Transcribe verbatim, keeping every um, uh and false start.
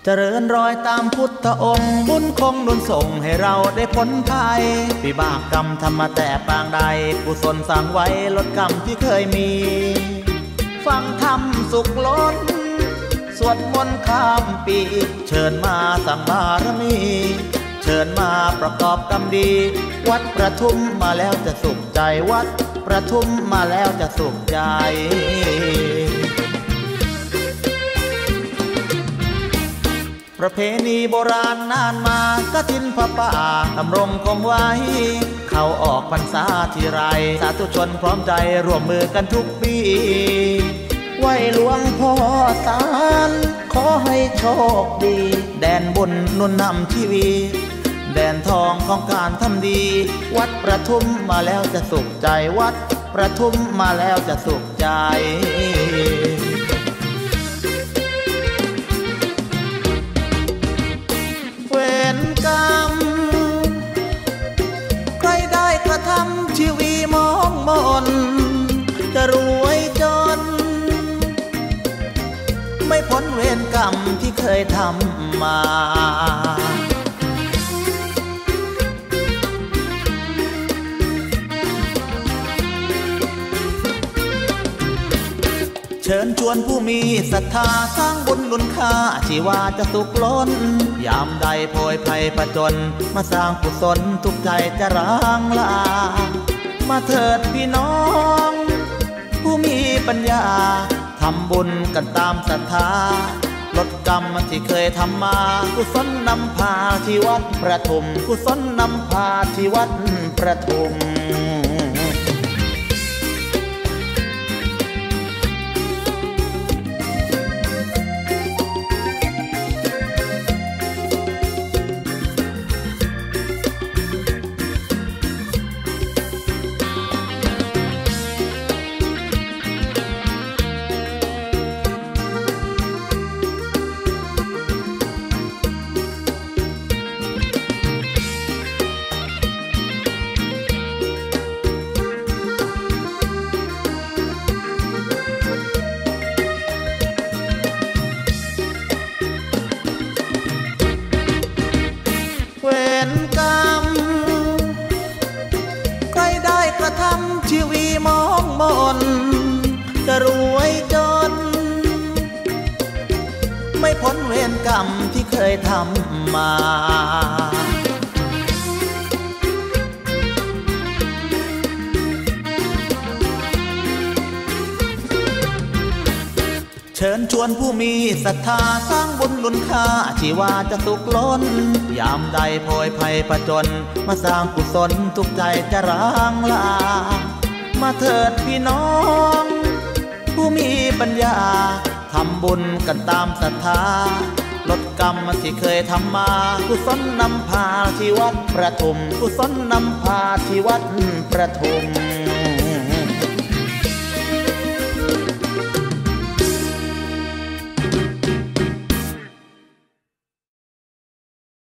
เจริญรอยตามพุทธองค์บุญคงหนุนส่งให้เราได้พ้นภัยวิบากกรรมทำมาแต่ปางใดกุศลสร้างไว้ลดกรรมที่เคยมีฟังธรรมสุขล้นสวดมนต์ข้ามปีเชิญมาสั่งบารมีเชิญมาประกอบกรรมดีวัดประทุมมาแล้วจะสุขใจวัดประทุมมาแล้วจะสุขใจประเพณีโบราณนานมากฐินพระป่าดำรงคงไว้เข้าออกพรรษาทีไรสาธุชนพร้อมใจร่วมมือกันทุกปีไหว้หลวงพ่อสารขอให้โชคดีแดนบุญนุนนำชีวีแดนทองของการทำดีวัดประทุมมาแล้วจะสุขใจวัดประทุมมาแล้วจะสุขใจเวรกรรมใครได้กระทำชีวีมองมนจะรวยจนไม่พ้นเวรกรรมที่เคยทำมาเชิญชวนผู้มีศรัทธาสร้างบุญหนุนค่าชีวาจะสุขล้นยามใดโพยภัยประจนมาสร้างกุศลทุกใจจะร้างลามาเถิดพี่น้องผู้มีปัญญาทำบุญกันตามศรัทธาลดกรรมที่เคยทำมากุศลนำพาที่วัดประทุมกุศลนำพาที่วัดประทุมชีวีมองมนจะรวยจนไม่พ้นเวรกรรมที่เคยทำมาเชิญชวนผู้มีศรัทธาสร้างบุญหนุนค่าชีวาจะสุขล้นยามใดโพยภัยประจนมาสร้างกุศลทุกใจจะร้างลามาเถิดพี่น้องผู้มีปัญญาทำบุญกันตามศรัทธาลดกรรมที่เคยทำมากุศลนำพาที่วัดประทุมกุศลนำพาที่วัดประทุม